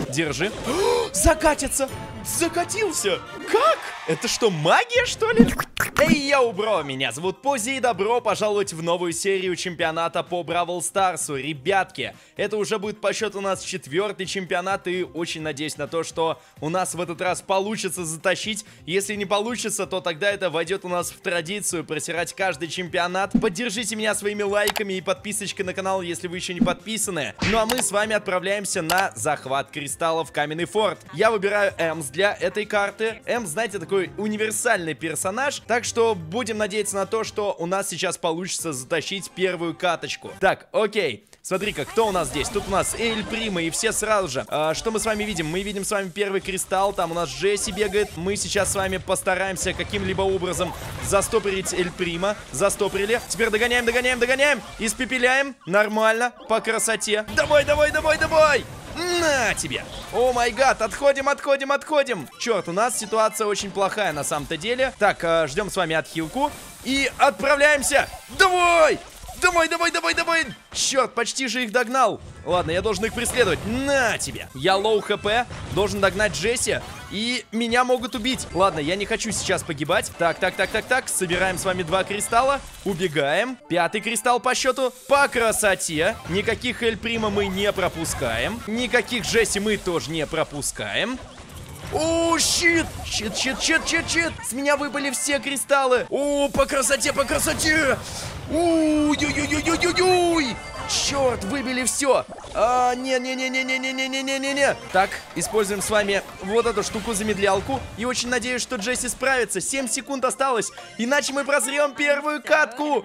Держи. Закатится! Закатился! Как? Это что, магия, что ли? Эй, йоу, бро, меня зовут Пози, и добро пожаловать в новую серию чемпионата по Бравл Старсу. Ребятки, это уже будет по счету у нас 4-й чемпионат, и очень надеюсь на то, что у нас в этот раз получится затащить. Если не получится, то тогда это войдет у нас в традицию просирать каждый чемпионат. Поддержите меня своими лайками и подписочкой на канал, если вы еще не подписаны. Ну а мы с вами отправляемся на захват кристаллов Каменный Форт. Я выбираю Эмс для этой карты. Эмс, знаете, такой универсальный персонаж, так что будем надеяться на то, что у нас сейчас получится затащить первую каточку. Так, окей. Смотри-ка, кто у нас здесь? Тут у нас Эль Прима и все сразу же. Что мы с вами видим? Мы видим с вами первый кристалл. Там у нас Джесси бегает. Мы сейчас с вами постараемся каким-либо образом застопорить Эль Прима. Застопорили. Теперь догоняем, догоняем, догоняем. Испепеляем. Нормально. По красоте. Давай, давай, давай, давай. На тебе! О май гад, отходим, отходим, отходим! Черт, у нас ситуация очень плохая на самом-то деле. Так, ждем с вами отхилку и отправляемся! Давай! Давай, давай, давай, давай! Черт, почти же их догнал. Ладно, я должен их преследовать. На тебе! Я лоу хп, должен догнать Джесси, и меня могут убить. Ладно, я не хочу сейчас погибать. Так, так, так, так, так. Собираем с вами 2 кристалла. Убегаем. 5-й кристалл по счету. По красоте. Никаких Эль Прима мы не пропускаем. Никаких Джесси мы тоже не пропускаем. О, щит! Щит, щит, щит, щит, щит! С меня выпали все кристаллы! О, по красоте, по красоте! Ой-ой-ой-ой-ой-ой! Черт, выбили все! Не-не-не-не-не-не-не-не-не-не! Так, используем с вами вот эту штуку-замедлялку. И очень надеюсь, что Джесси справится. 7 секунд осталось, иначе мы прозрем первую катку!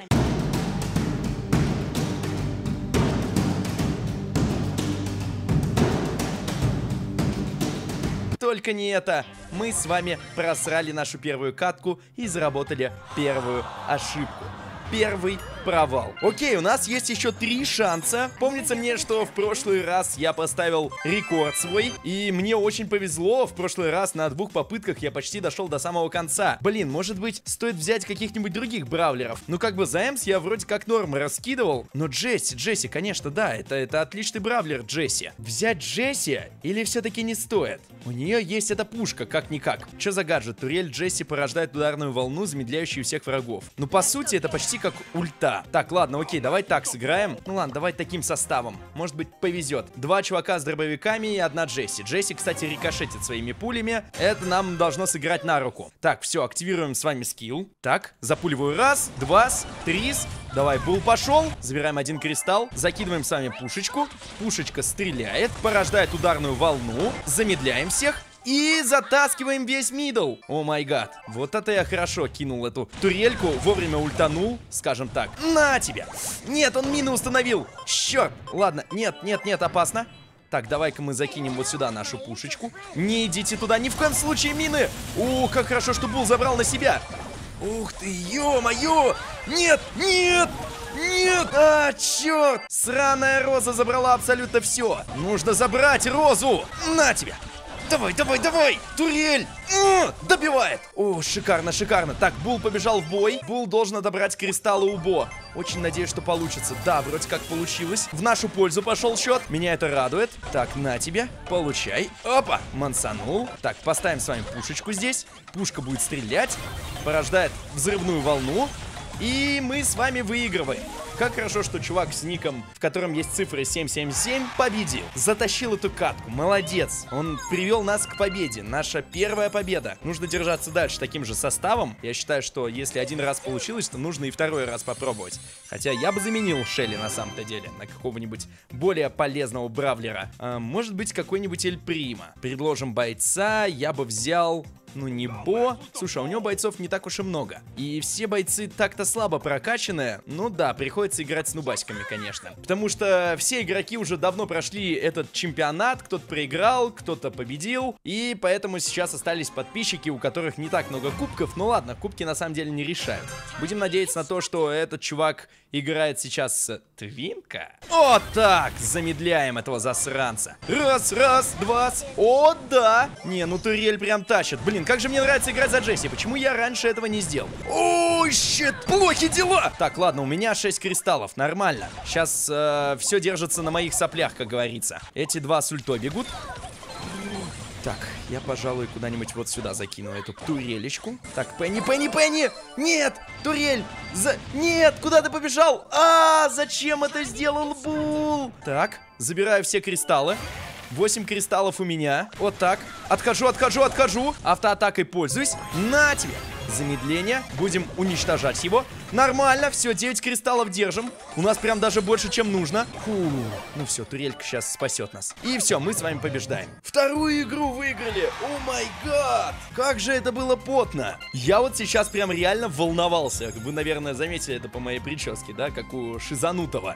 Только не это. Мы с вами просрали нашу первую катку и заработали первую ошибку. Первый провал. Окей, у нас есть еще 3 шанса. Помнится мне, что в прошлый раз я поставил рекорд свой, и мне очень повезло. В прошлый раз на 2 попытках я почти дошел до самого конца. Блин, может быть, стоит взять каких-нибудь других бравлеров. Ну, как бы за Эмс я вроде как норм раскидывал. Но Джесси, конечно, да, это отличный бравлер Джесси. Взять Джесси или все-таки не стоит? У нее есть эта пушка, как-никак. Что за гаджет? Турель Джесси порождает ударную волну, замедляющую всех врагов. Ну, по сути, это почти как ульта. Так, ладно, окей, давай так сыграем. Ну ладно, давай таким составом. Может быть, повезет. 2 чувака с дробовиками и 1 Джесси. Джесси, кстати, рикошетит своими пулями. Это нам должно сыграть на руку. Так, все, активируем с вами скилл. Так, запуливаю 1, 2, 3. Давай, Бул пошел. Забираем 1 кристалл. Закидываем с вами пушечку. Пушечка стреляет, порождает ударную волну. Замедляем всех. И затаскиваем весь мидл. О май гад. Вот это я хорошо кинул эту турельку. Вовремя ультанул, скажем так. На тебе. Нет, он мины установил. Черт. Ладно, нет, нет, нет, опасно. Так, давай-ка мы закинем вот сюда нашу пушечку. Не идите туда, ни в коем случае мины. О, как хорошо, что Бул забрал на себя. Ух ты, ё-моё. Нет, нет. Нет! Черт! Сраная Роза забрала абсолютно все. Нужно забрать Розу. На тебе. Давай, давай, давай! Турель! Добивает! О, шикарно, шикарно. Так, Бул побежал в бой. Бул должен отобрать кристаллы у Бо. Очень надеюсь, что получится. Да, вроде как получилось. В нашу пользу пошел счет. Меня это радует. Так, на тебе. Получай. Опа! Мансанул. Так, поставим с вами пушечку здесь. Пушка будет стрелять. Порождает взрывную волну. И мы с вами выигрываем. Как хорошо, что чувак с ником, в котором есть цифры 777, победил. Затащил эту катку. Молодец. Он привел нас к победе. Наша первая победа. Нужно держаться дальше таким же составом. Я считаю, что если 1 раз получилось, то нужно и 2-й раз попробовать. Хотя я бы заменил Шелли на самом-то деле. На какого-нибудь более полезного бравлера. Может быть, какой-нибудь Эль Прима. Предложим бойца. Я бы взял... Ну, не Бо. Слушай, а у него бойцов не так уж и много. И все бойцы так-то слабо прокачанные. Ну да, приходится играть с нубасиками, конечно. Потому что все игроки уже давно прошли этот чемпионат. Кто-то проиграл, кто-то победил. И поэтому сейчас остались подписчики, у которых не так много кубков. Ну ладно, кубки на самом деле не решают. Будем надеяться на то, что этот чувак играет сейчас с Твинка. Вот так! Замедляем этого засранца. Раз, раз, два. О, да! Не, ну турель прям тащит. Блин, как же мне нравится играть за Джесси. Почему я раньше этого не сделал? Ой, щит, плохи дела! Так, ладно, у меня 6 кристаллов, нормально. Сейчас все держится на моих соплях, как говорится. Эти 2 с ультой бегут. Так, я, пожалуй, куда-нибудь вот сюда закину эту турелечку. Так, Пенни, Пенни, Пенни! Нет! Турель! Нет! Куда ты побежал? Зачем это сделал Бул? Так, забираю все кристаллы. 8 кристаллов у меня. Вот так. Отхожу. Автоатакой пользуюсь. На тебе! Замедление. Будем уничтожать его. Нормально. Все, 9 кристаллов держим. У нас прям даже больше, чем нужно. Ну все, турелька сейчас спасет нас. И все, мы с вами побеждаем. Вторую игру выиграли. О май гад! Как же это было потно. Я вот сейчас прям реально волновался. Вы, наверное, заметили это по моей прическе, да? Как у шизанутого.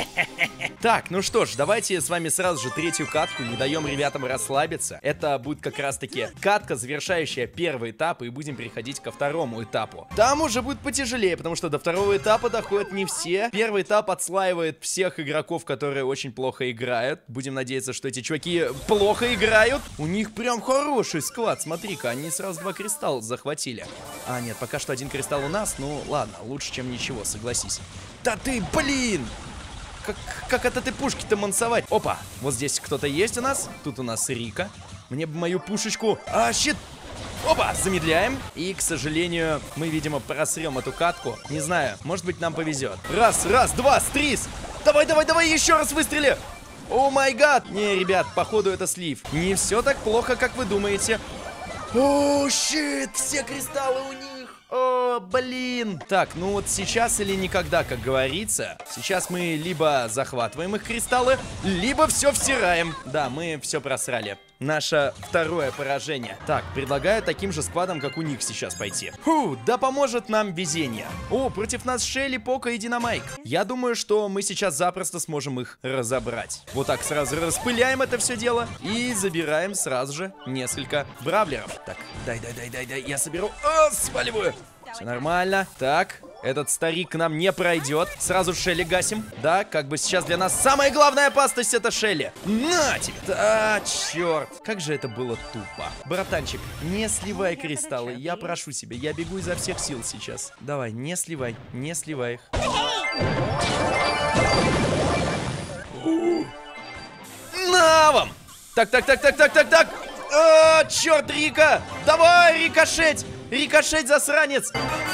Так, ну что ж, давайте с вами сразу же третью катку. Не даем ребятам расслабиться. Это будет как раз-таки катка, завершающая первый этап. И будем переходить ко второму этапу. Там уже будет потяжелее, потому что до второго этапа доходят не все. Первый этап отслаивает всех игроков, которые очень плохо играют. Будем надеяться, что эти чуваки плохо играют. У них прям хороший склад. Смотри-ка, они сразу 2 кристалла захватили. Нет, пока что 1 кристалл у нас. Ну, ладно, лучше, чем ничего, согласись. Да ты, блин! Как от этой пушки-то мансовать? Опа, вот здесь кто-то есть у нас. Тут у нас Рика. Мне бы мою пушечку. Щит! Опа, замедляем. И, к сожалению, мы, видимо, просрем эту катку. Не знаю, может быть, нам повезет. Раз, два, стрис. Давай, еще раз выстрели. О май гад. Не, ребят, походу это слив. Не все так плохо, как вы думаете. О, щит, все кристаллы у них. О, блин. Так, ну вот сейчас или никогда, как говорится. Сейчас мы либо захватываем их кристаллы, либо все всираем. Да, мы все просрали. Наше второе поражение. Так, предлагаю таким же складом, как у них сейчас пойти. Да поможет нам везение. Против нас Шелли, Пока и Динамайк. Я думаю, что мы сейчас запросто сможем их разобрать. Вот так сразу распыляем это все дело и забираем сразу же несколько бравлеров. Так, дай, я соберу. Сваливаю. Все нормально. Так, этот старик к нам не пройдет. Сразу Шелли гасим. Да, как бы сейчас для нас самая главная опасность — это Шелли. На тебе! Да, черт. Как же это было тупо. Братанчик, не сливай кристаллы. Я прошу тебя, я бегу изо всех сил сейчас. Давай, не сливай их. На вам! Так. Черт, Рика! Давай, рикошеть! Рикошеть, засранец!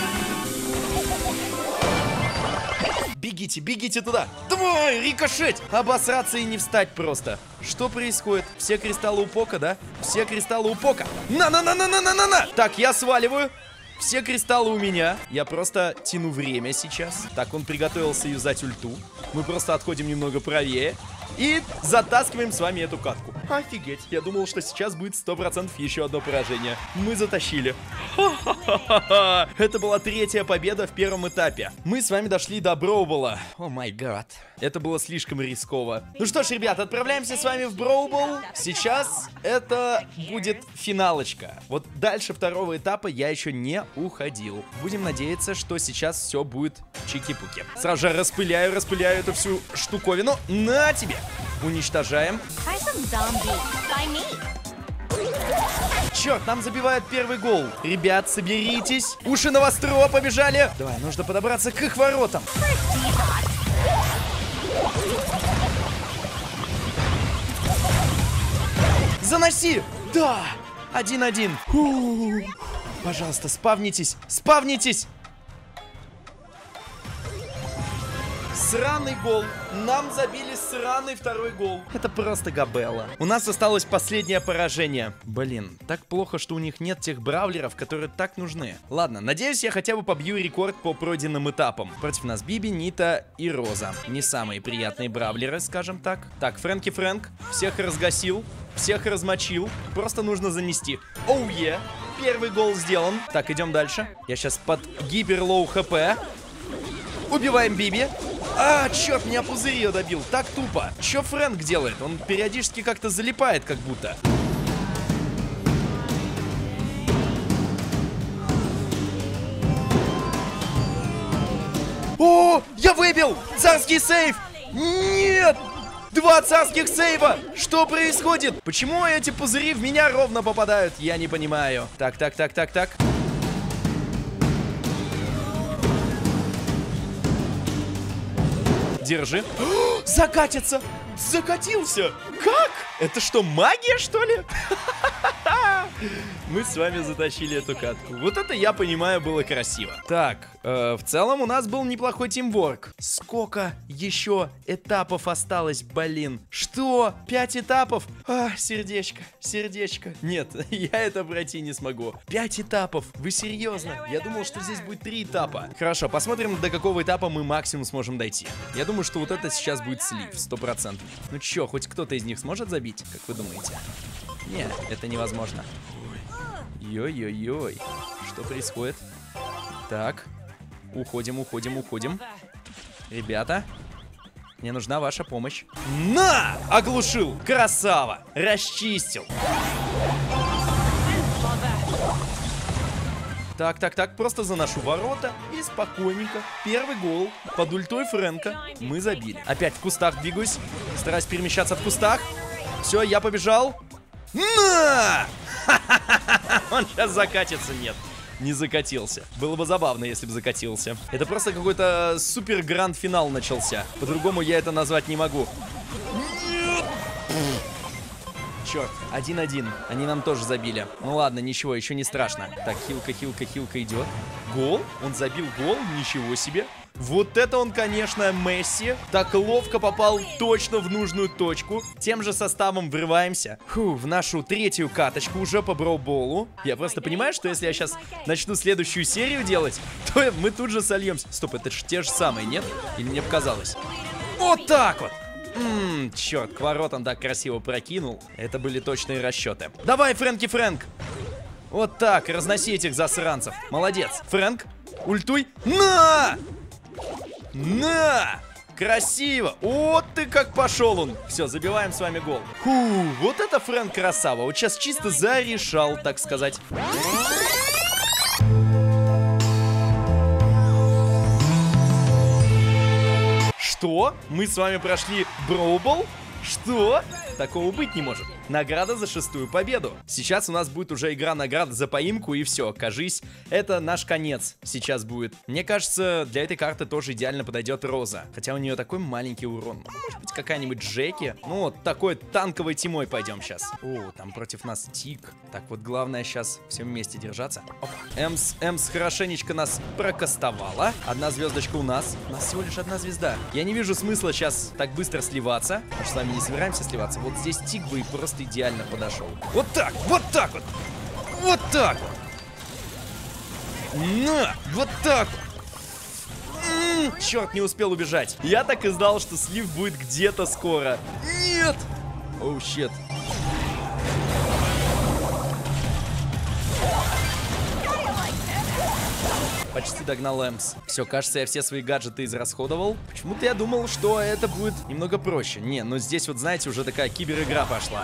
Бегите туда! Давай, рикошеть! Обосраться и не встать просто. Что происходит? Все кристаллы у Пока, да? Все кристаллы у Пока. На! Так, я сваливаю. Все кристаллы у меня. Я просто тяну время сейчас. Так, он приготовился юзать ульту. Мы просто отходим немного правее и затаскиваем с вами эту катку. Офигеть, я думал, что сейчас будет 100% еще одно поражение. Мы затащили. Это была третья победа в первом этапе. Мы с вами дошли до Броубола. О май гад. Это было слишком рисково. Ну что ж, ребят, отправляемся с вами в Броубол. Сейчас это будет финалочка. Вот дальше второго этапа я еще не уходил. Будем надеяться, что сейчас все будет чики-пуки. Сразу же распыляю эту всю штуковину. На тебе! Уничтожаем. Черт, нам забивают первый гол. Ребят, соберитесь. Уши навостро, побежали. Давай, нужно подобраться к их воротам. Заноси! Да! 1-1. Пожалуйста, спавнитесь. Сраный гол. Нам забили сраный второй гол. Это просто габелла. У нас осталось последнее поражение. Блин, так плохо, что у них нет тех бравлеров, которые так нужны. Ладно, надеюсь, я хотя бы побью рекорд по пройденным этапам. Против нас Биби, Нита и Роза. Не самые приятные бравлеры, скажем так. Так, Фрэнки Фрэнк. Всех разгасил. Всех размочил. Просто нужно занести. Оу, е. Первый гол сделан. Так, идем дальше. Я сейчас под гипер-лоу хп. Убиваем Биби. Черт, меня пузырь ее добил. Так тупо. Что Фрэнк делает? Он периодически как-то залипает, как будто. О, я выбил! Царский сейв! Нет! 2 царских сейва! Что происходит? Почему эти пузыри в меня ровно попадают? Я не понимаю. Так. Держи. Закатится! закатился. Как? Это что, магия, что ли? Мы с вами затащили эту катку. Вот это, я понимаю, было красиво. Так, в целом у нас был неплохой тимворк. Сколько еще этапов осталось, блин? Что? 5 этапов? Сердечко, сердечко. Нет, я это пройти не смогу. 5 этапов? Вы серьезно? Я думал, что здесь будет 3 этапа. Хорошо, посмотрим, до какого этапа мы максимум сможем дойти. Я думаю, что вот это сейчас будет слив, 100%. Ну чё, хоть кто-то из них сможет забить, как вы думаете? Не, это невозможно. Йой-йой-йой. Что происходит? Так. Уходим, уходим, уходим. Ребята, мне нужна ваша помощь. На! Оглушил! Красава! Расчистил! Так, так, так, просто заношу ворота и спокойненько. Первый гол под ультой Фрэнка мы забили. Опять в кустах двигаюсь. Стараюсь перемещаться в кустах. Все, я побежал. На! Он сейчас закатится. Нет, не закатился. Было бы забавно, если бы закатился. Это просто какой-то супер гранд-финал начался. По-другому я это назвать не могу. Нет! Черт, 1-1. Они нам тоже забили. Ну ладно, ничего, еще не страшно. Так, хилка, хилка, хилка идет. Гол? Он забил гол? Ничего себе. Вот это он, конечно, Месси. Так ловко попал точно в нужную точку. Тем же составом врываемся в нашу 3-ю каточку уже по броуболу. Я просто понимаю, что если я сейчас начну следующую серию делать, то мы тут же сольемся. Стоп, это же те же самые, нет? Или мне показалось? Вот так вот. Черт, к воротам так красиво прокинул. Это были точные расчеты. Давай, Фрэнки Фрэнк. Вот так, разноси этих засранцев. Молодец. Фрэнк, ультуй. На! На! Красиво! Вот ты как пошел он! Все, забиваем с вами гол. Вот это Фрэнк красава. Вот сейчас чисто зарешал, так сказать. Что? Мы с вами прошли броубол? Что? Такого быть не может. Награда за 6-ю победу. Сейчас у нас будет уже игра-награда за поимку, и все, кажись, это наш конец сейчас будет. Мне кажется, для этой карты тоже идеально подойдет Роза. Хотя у нее такой маленький урон. Может быть, какая-нибудь Джеки? Ну вот, такой танковой тимой пойдем сейчас. О, там против нас Тик. Так вот, главное сейчас всем вместе держаться. Опа. Эмс хорошенечко нас прокастовала. 1 звездочка у нас. У нас всего лишь 1 звезда. Я не вижу смысла сейчас так быстро сливаться. Мы же с вами не собираемся сливаться. Вот здесь Тик бы и просто идеально подошел. Вот так, вот так вот. Вот так вот. На, вот так вот. Черт, не успел убежать. Я так и знал, что слив будет где-то скоро. Нет. Оу, щет. Почти догнал Эмс. Все, кажется, я все свои гаджеты израсходовал. Почему-то я думал, что это будет немного проще. Не, но здесь вот, знаете, уже такая киберигра пошла.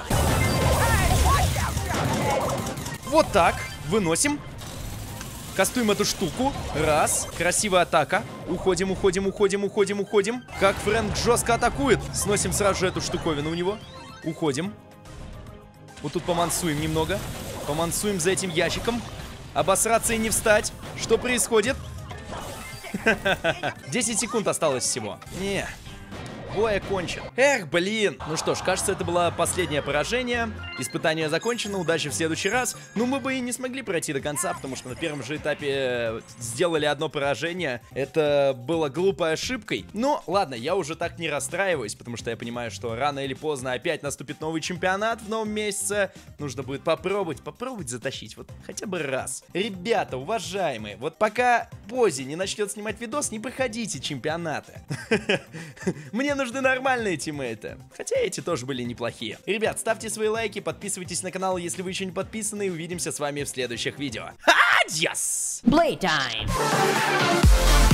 Вот так. Выносим. Кастуем эту штуку. Раз. Красивая атака. Уходим, уходим, уходим, уходим, уходим. Как Фрэнк жестко атакует. Сносим сразу же эту штуковину у него. Уходим. Вот тут помансуем немного. Помансуем за этим ящиком. Обосраться и не встать. Что происходит? 10 секунд осталось всего. Не. Бой окончен. Эх, блин. Ну что ж, кажется, это было последнее поражение. Испытание закончено. Удачи в следующий раз. Ну, мы бы и не смогли пройти до конца, потому что на первом же этапе сделали 1 поражение. Это было глупой ошибкой. Но, ладно, я уже так не расстраиваюсь, потому что я понимаю, что рано или поздно опять наступит новый чемпионат в новом месяце. Нужно будет попробовать затащить. Вот хотя бы раз. Ребята, уважаемые, вот пока Пози не начнет снимать видос, не проходите чемпионаты. Мне нужны нормальные тиммейты. Хотя эти тоже были неплохие. Ребят, ставьте свои лайки, подписывайтесь на канал, если вы еще не подписаны. И увидимся с вами в следующих видео. Адьос! Playtime!